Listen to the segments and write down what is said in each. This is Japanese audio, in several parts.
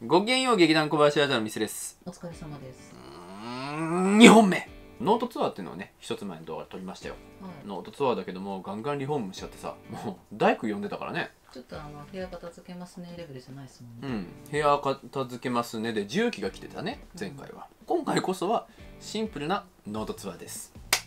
ごきげんよう、劇団小林ラジオのミスです。 お疲れ様です。 2本目ノートツアーっていうのをね、一つ前の動画で撮りましたよ、 はい、 ノートツアーだけども、ガンガンリフォームしちゃってさ、もう大工呼んでたからね。 ちょっと部屋片付けますねレベルじゃないですもんね。 部屋片付けますねで重機が来てたね、前回は。今回こそはシンプルなノートツアーです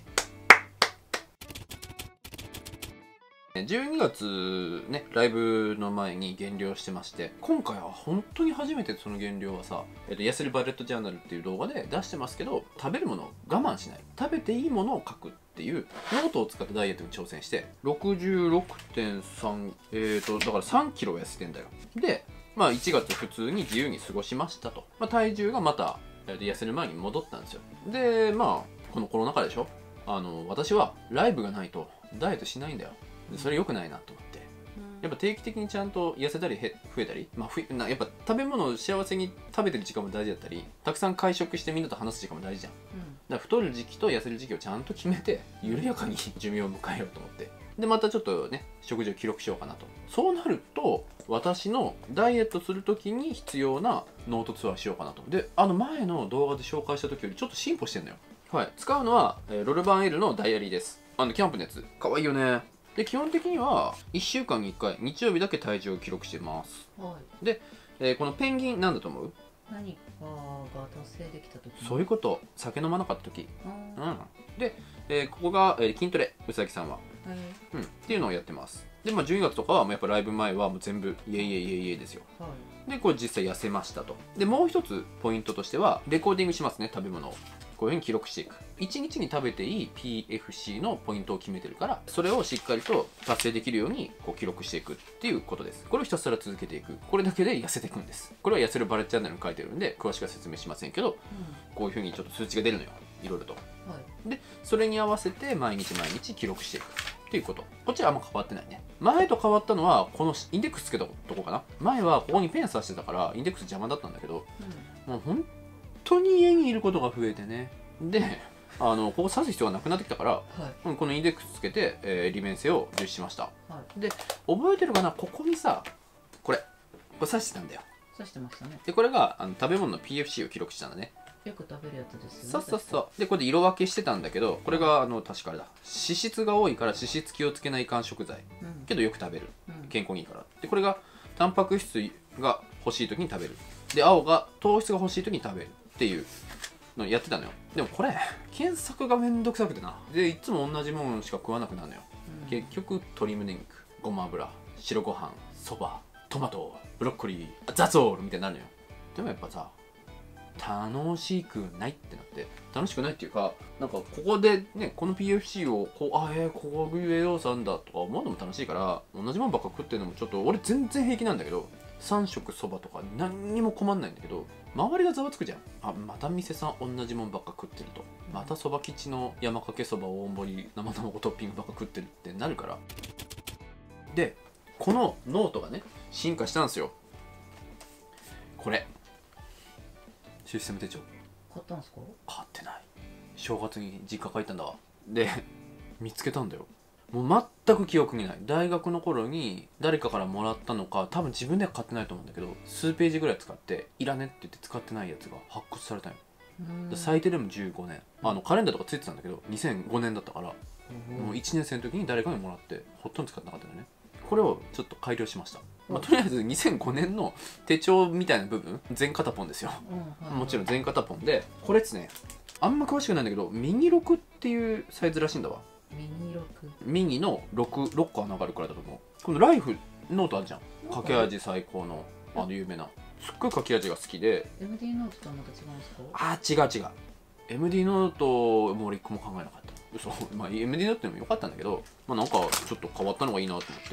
。12月ね、ライブの前に減量してまして、今回は本当に初めてその減量はさ、ヤスリバレットジャーナルっていう動画で出してますけど、食べるものを我慢しない、食べていいものを書くっていうノートを使ったダイエットに挑戦して、66.3、だから3キロ痩せてんだよ。で、1月普通に自由に過ごしましたと。体重がまた痩せる前に戻ったんですよ。で、このコロナ禍でしょ、私はライブがないとダイエットしないんだよ。それ良くないなと思って、やっぱ定期的にちゃんと痩せたり増えたり、やっぱ食べ物を幸せに食べてる時間も大事だったり、たくさん会食してみんなと話す時間も大事じゃん。だから太る時期と痩せる時期をちゃんと決めて、緩やかに寿命を迎えようと思って、でまたちょっとね、食事を記録しようかなと。そうなると私のダイエットする時に必要なノートツアーしようかなと。で、前の動画で紹介した時よりちょっと進歩してんのよ。はい、使うのはロルバン L のダイアリーです。キャンプのやつかわいいよね。で、基本的には1週間に1回日曜日だけ体重を記録してます。はい、で、このペンギンなんだと思う？ 何かが達成できた時。 そういうこと。酒飲まなかった時。で、ここが、筋トレ、うさぎさんは、っていうのをやってます。で、12月とかはもうやっぱライブ前はもう全部イエイイエイイエイイエイですよ。で、これ実際痩せましたと。で、もう一つポイントとしてはレコーディングしますね、食べ物を。こういうふうに記録していく。1日に食べていい PFC のポイントを決めてるから、それをしっかりと達成できるようにこう記録していくっていうことです。これをひたすら続けていく。これだけで痩せていくんです。これは痩せるバレットチャンネルに書いてるんで詳しくは説明しませんけど、こういうふうにちょっと数値が出るのよ、いろいろと。で、それに合わせて毎日毎日記録していくっていうこと。こっちはあんま変わってないね。前と変わったのはこのインデックスつけたとこかな。前はここにペン刺してたからインデックス邪魔だったんだけど、もう本当に家にいることが増えてね。で、ここ刺す必要がなくなってきたから、このインデックスつけて、利便性を重視しました。で、覚えてるかな、ここにさ、これ刺してたんだよ。 刺してましたね。 で、これが食べ物の PFC を記録したんだね。 よく食べるやつですよね。 そう。で、これで色分けしてたんだけど、これが確かあれだ、脂質が多いから脂質気をつけないかん食材、けどよく食べる、健康にいいから。で、これがタンパク質が欲しい時に食べる。で、青が糖質が欲しい時に食べるっていうのやってたのよ。でもこれ検索がめんどくさくてな。で、いつも同じものしか食わなくなるのよ。結局鶏胸肉、ごま油、白ご飯、そば、トマト、ブロッコリー、ザツオールみたいになるのよ。でもやっぱさ、楽しくないってなって、楽しくないっていうか、なんかここでね、この PFC をこういう栄養素あんだとか思うのも楽しいから、同じもんばっか食ってるのもちょっと俺全然平気なんだけど、3食そばとか何にも困んないんだけど、周りがざわつくじゃん。また店さん同じもんばっか食ってると、またそば吉の山かけそば大盛り生卵トッピングばっか食ってるってなるから。で、このノートがね進化したんですよ。これシステム手帳買ったんですか？ 買ってない。正月に実家帰ったんだわ。で、見つけたんだよ。もう全く記憶にない。大学の頃に誰かからもらったのか、多分自分では買ってないと思うんだけど、数ページぐらい使っていらねって言って使ってないやつが発掘されたよ。最低でも15年、カレンダーとかついてたんだけど2005年だったから、もう1年生の時に誰かにもらってほとんど使ってなかったんだよね。これをちょっと改良しました。とりあえず2005年の手帳みたいな部分全片ポンですよ。もちろん全片ポンで、これですね、あんま詳しくないんだけどミニ6っていうサイズらしいんだわ。ミニの 6個穴があるくらいだと思う。このライフノートあるじゃん、書き味最高の有名な、すっごい書き味が好きで。 MD ノートとはまた違うんですか？ 違う。 MD ノートも俺1個も考えなかった。嘘。MD ノートでもよかったんだけど、なんかちょっと変わったのがいいなと思って、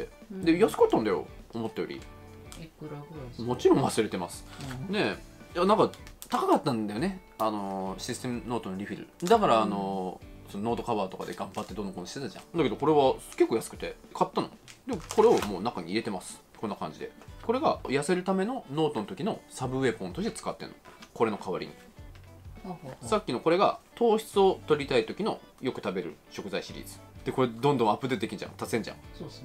で安かったんだよ、思ったより。 いくらぐらいですか？ もちろん忘れてます、で、いやなんか高かったんだよね、システムノートのリフィルだから、そのノートカバーとかで頑張ってどんどんこんしてたじゃん。だけどこれは結構安くて買ったの。でこれをもう中に入れてます。こんな感じで。これが痩せるためのノートの時のサブウェポンとして使ってるの、これの代わりに。さっきのこれが糖質を取りたい時のよく食べる食材シリーズで、これどんどんアップデートできんじゃん、足せんじゃん。 そうですね。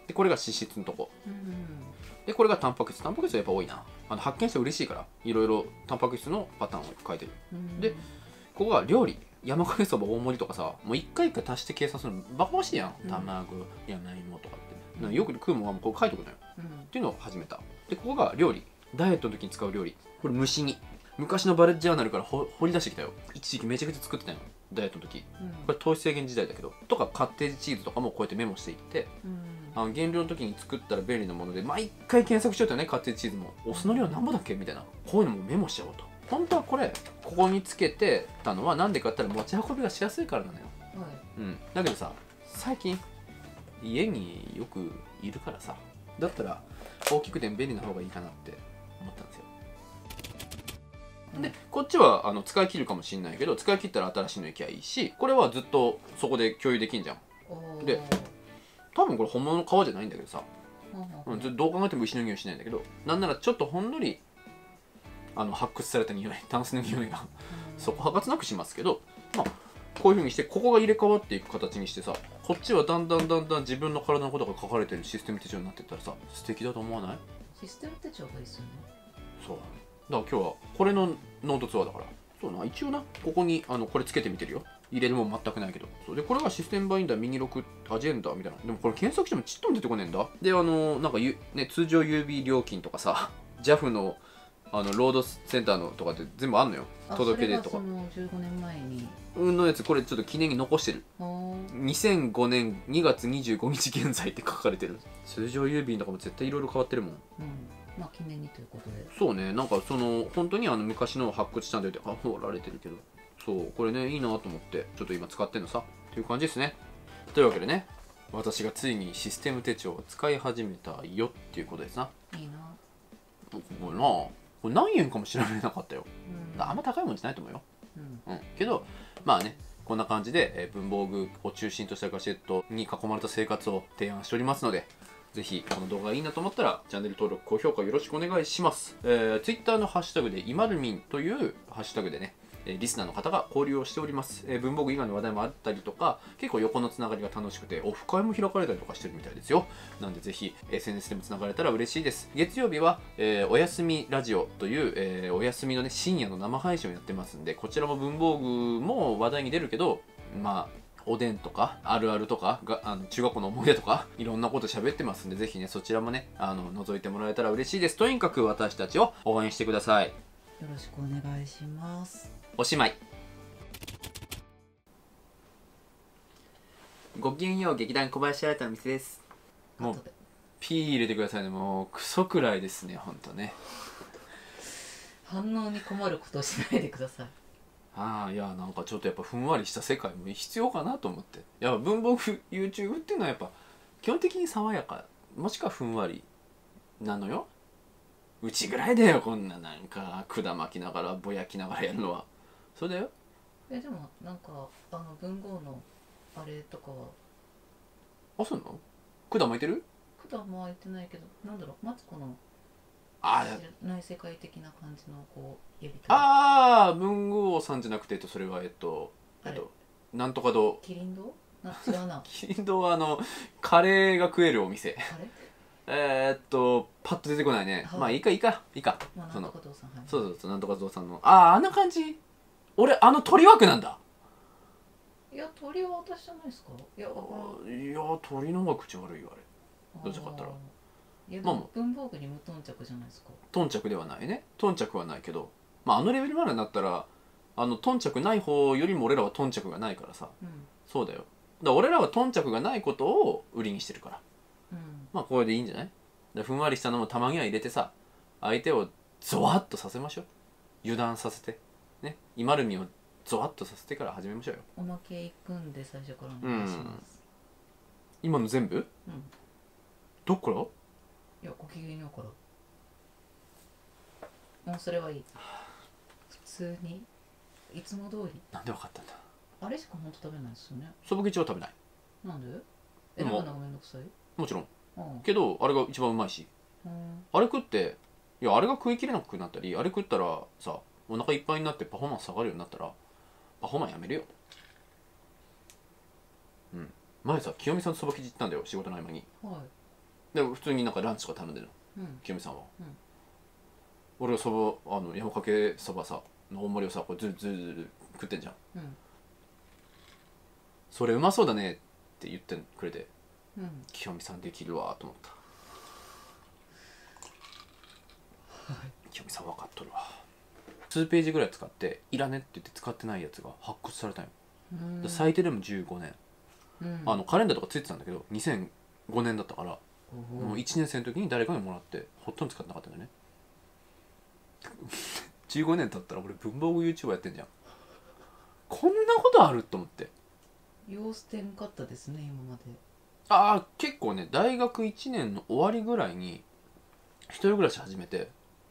でこれが脂質のとこ、でこれがタンパク質はやっぱ多いな。発見して嬉しいからいろいろタンパク質のパターンを書いてる。でここが料理、山かけそば大盛りとかさ、もう一回一回足して計算するのバカバカしいやん。卵、山芋とかってよく食うもんはもうこれ書いておくのよ、っていうのを始めた。でここが料理、ダイエットの時に使う料理、これ蒸し煮、昔のバレッジャーナルから掘り出してきたよ。一時期めちゃくちゃ作ってたよ、ダイエットの時、これ糖質制限時代だけど、とかカッテージチーズとかもこうやってメモしていって、減量の時に作ったら便利なもので毎回検索しようとね。カッテージチーズもお酢の量何ぼだっけみたいな、こういうのもメモしちゃおうと。本当はこれここにつけてたのはなんでかって言ったら持ち運びがしやすいからなのよ、だけどさ、最近家によくいるからさ、だったら大きくて便利な方がいいかなって思ったんですよ。でこっちは使い切るかもしれないけど、使い切ったら新しいのいきゃいいし、これはずっとそこで共有できんじゃん。で多分これ本物の皮じゃないんだけどさ、どう考えても牛の匂いしないんだけど、なんならちょっとほんのり発掘された匂い、タンスの匂いがそこはかつなくしますけど、まあこういう風にしてここが入れ替わっていく形にしてさ、こっちはだんだん自分の体のことが書かれてるシステム手帳になってったらさ、素敵だと思わない？ システム手帳がいいですよね。 そうだから今日はこれのノートツアーだから、そうな、一応なここにこれつけてみてるよ。入れるもん全くないけど。そうでこれがシステムバインダーミニロクアジェンダみたいな。でもこれ検索してもちっとも出てこねえんだ。でなんか通常郵便料金とかさ、JAF のロードセンターのとかって全部あんのよ、届け出とか。 その15年前にのやつ、これちょっと記念に残してる。2005年2月25日現在って書かれてる。通常郵便とかも絶対いろいろ変わってるもん。 まあ記念にということで。 そうね、なんか本当に昔の発掘したんで掘られてるけど、そうこれねいいなと思ってちょっと今使ってんのさっていう感じですね。というわけでね、私がついにシステム手帳を使い始めたよっていうことですな。 いいなこれ何円かも調べれなかったよ、あんま高いもんじゃないと思うよ、けどまあね、こんな感じで文房具を中心としたガジェットに囲まれた生活を提案しておりますので、ぜひこの動画がいいなと思ったらチャンネル登録高評価よろしくお願いします。Twitter のハッシュタグでいまるみんというハッシュタグでね、リスナーの方が交流をしております。文房具以外の話題もあったりとか、結構横のつながりが楽しくてオフ会も開かれたりとかしてるみたいですよ。なんでぜひ SNS でもつながれたら嬉しいです。月曜日は、おやすみラジオという、お休みのね深夜の生配信をやってますんで、こちらも文房具も話題に出るけど、まあおでんとかあるあるとかが中学校の思い出とかいろんなこと喋ってますんで、ぜひねそちらもね覗いてもらえたら嬉しいです。とにかく私たちを応援してください。 よろしくお願いします。 おしまい。ごきげんよう、劇団小林新の店です。もうピー入れてくださいね。もうクソくらいですね、ほんとね。 反応に困ることをしないでください。 いやなんかちょっとやっぱふんわりした世界も必要かなと思って。やっぱ文房具 YouTube っていうのはやっぱ基本的に爽やかもしくはふんわりなのよ。うちぐらいだよ、こんななんか管巻きながらぼやきながらやるのは。それだよ。 でもなんか文豪のあれとかは。 そうなの？管巻いてる？ 管巻いてないけど、なんだろう、マツコの内世界的な感じのこうやりたい。 文具王さんじゃなくてそれはなんとか堂。 キリン堂？違うな。 キリン堂はカレーが食えるお店。パッと出てこないね。まあいいか。 なんとか堂さん。 そうなんとか堂さんのあんな感じ。俺鳥枠なんだ。 いや鳥は私じゃないですか。いや鳥の方が口悪いよあれ。どうせ買ったら。 いや文房具に無頓着じゃないですか。 頓着ではないね。頓着はないけど、まあレベルまでになったら頓着ない方よりも俺らは頓着がないからさ、そうだよ。だから俺らは頓着がないことを売りにしてるから、まあこれでいいんじゃない？ふんわりしたのもたまには入れてさ、相手をゾワッとさせましょう。油断させてね、イマルミをゾワッとさせてから始めましょうよ。 おまけいくんで最初からお願いします。 今の全部？どっから？ いや、ごきげんようから。もうそれはいい。普通にいつも通り。 なんでわかったんだ。 あれしか本当食べないですよね。 そば吉は食べない。 なんで？選ぶのがめんどくさい？ もちろん。けどあれが一番うまいし。あれ食ってあれが食い切れなくなったり、あれ食ったらさお腹いっぱいになってパフォーマンス下がるようになったらパフォーマンスやめるよ。前さ清美さんとそば吉行ったんだよ、仕事の合間に。 で普通になんかランチとか頼んでるの、清美さんは、俺がそば山かけそばさの大盛りをさこれずるずるずる食ってんじゃん、それうまそうだねって言ってくれて、清美さんできるわと思った。清美さん分かっとるわ。数ページぐらい使っていらねって言って使ってないやつが発掘されたんよ。最低でも15年、カレンダーとかついてたんだけど2005年だったから、もう1年生の時に誰かにもらってほとんど使ってなかったんだよね。15年経ったら俺文房具 YouTuber やってんじゃん。こんなことあると思って。 様子てんかったですね今まで。 結構ね、大学1年の終わりぐらいに一人暮らし始めて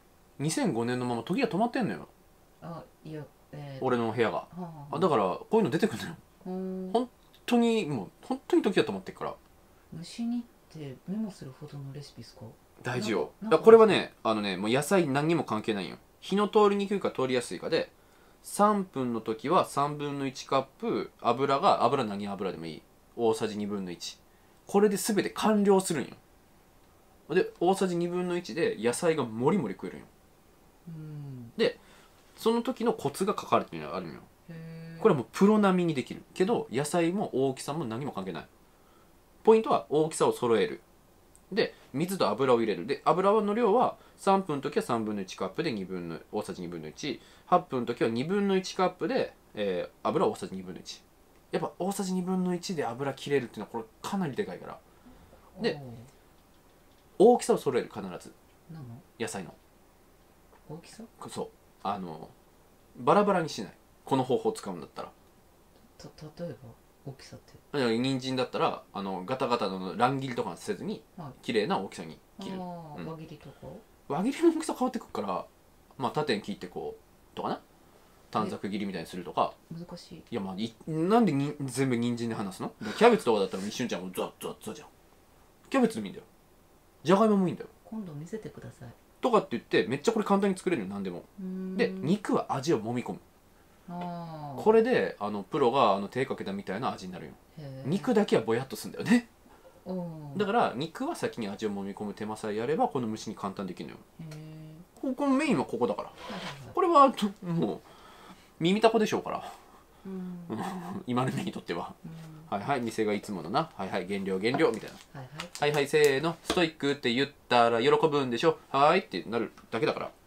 2005年のまま時が止まってんのよ。 いや、 俺の部屋が、だからこういうの出てくるのよ。本当にもう本当に時が止まってるから。 虫にってメモするほどのレシピですか？ 大事よ。これはねもう野菜何にも関係ないよ。火の通りにくいか通りやすいかで、3分の時は3分の1カップ油何油でもいい、大さじ2分の1、これで全て完了するんよ。で大さじ2分の1で野菜がもりもり食えるんよ。でその時のコツが書かれてるのがあるんよ。これはもうプロ並みにできるけど、野菜も大きさも何も関係ない。ポイントは大きさを揃える。で水と油を入れる。で油の量は3分の時は3分の1カップで大さじ2分の1、8分の時は2分の1カップで、油大さじ2分の1。やっぱ大さじ2分の1で油切れるっていうのはこれかなりでかいから。で大きさを揃える。必ず野菜の大きさ、 そうバラバラにしない。この方法を使うんだったら。 例えば大きさって、 人参だったらガタガタの乱切りとかせずに綺麗な大きさに切る。 輪切りとか輪切りの大きさ変わってくるから、まあ縦に切ってこうとかな、短冊切りみたいにするとか。 難しい。 いやまあなんで全部人参で話すの？キャベツとかだったら一瞬ちゃんもザッザッザッじゃん。キャベツでもいいんだよ、じゃがいももいいんだよ。 今度見せてくださいとかって言ってめっちゃこれ簡単に作れるよ。何でも。で肉は味を揉み込む。これでプロが手かけたみたいな味になるよ。肉だけはぼやっとするんだよね。だから肉は先に味を揉み込む手間さえやればこの蒸しに簡単できるのよ。このメインはここだから。これはもう耳たこでしょうから、今の目にとっては。はいはい、店がいつものな、はいはい減量減量みたいな、はいはいせーのストイックって言ったら喜ぶんでしょ、はいってなるだけだから。